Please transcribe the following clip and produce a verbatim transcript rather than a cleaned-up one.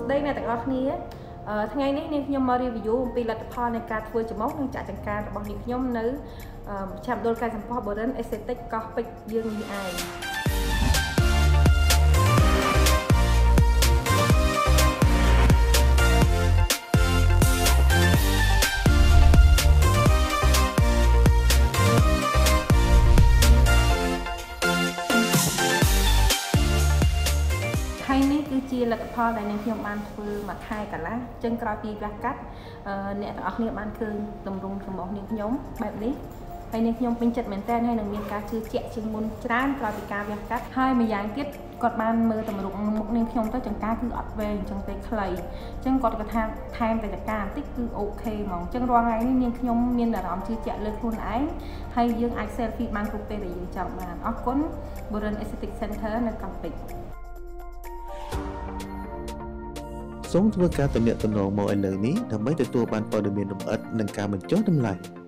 ស្ដីអ្នកទាំងអស់គ្នាថ្ងៃនេះនាងខ្ញុំមក review អំពីលទ្ធផលនៃការធ្វើចំមុះនិងចាក់ចង្ការបស់នាងខ្ញុំនៅមជ្ឈមណ្ឌលកែសម្ផស្សបុរិន Aesthetic កោះពេជ្រយើងនេះឯងនេះគឺជាលទ្ធផលដែលនាងខ្ញុំបានធ្វើមួយខែកន្លះចឹងក្រោយពីវះកាត់អ្នកទាំងអស់គ្នាបានឃើញទម្រង់របស់នាងខ្ញុំបែបនេះហើយនាងខ្ញុំពេញចិត្តមែនតើហើយនឹងមានការជឿជាក់ជាងមុនច្រើនក្រោយពីការវះកាត់ហើយម្យ៉ាងទៀតគាត់បានមើលទម្រង់មុខនាងខ្ញុំទៅចង្ការគឺអត់វែងអញ្ចឹងទេខ្លីអញ្ចឹងគាត់ក៏ថាថែមតែចង្ការបន្តិចគឺអូខេហ្មងអញ្ចឹងរាល់ថ្ងៃនេះនាងខ្ញុំមានអារម្មណ៍ជឿជាក់លើខ្លួនឯងហើយយើងអាច selfie បានគ្រប់ពេលដែលយើងចង់បានអរគុណ Boren Aesthetic Center នៅកោះពេជ្រសូមធ្វើការទំនាក់ទំនងមកឥឡូវនេះដើម្បីទទួលបានព័ត៌មានលម្អិតនិងការបញ្ចុះតម្លៃ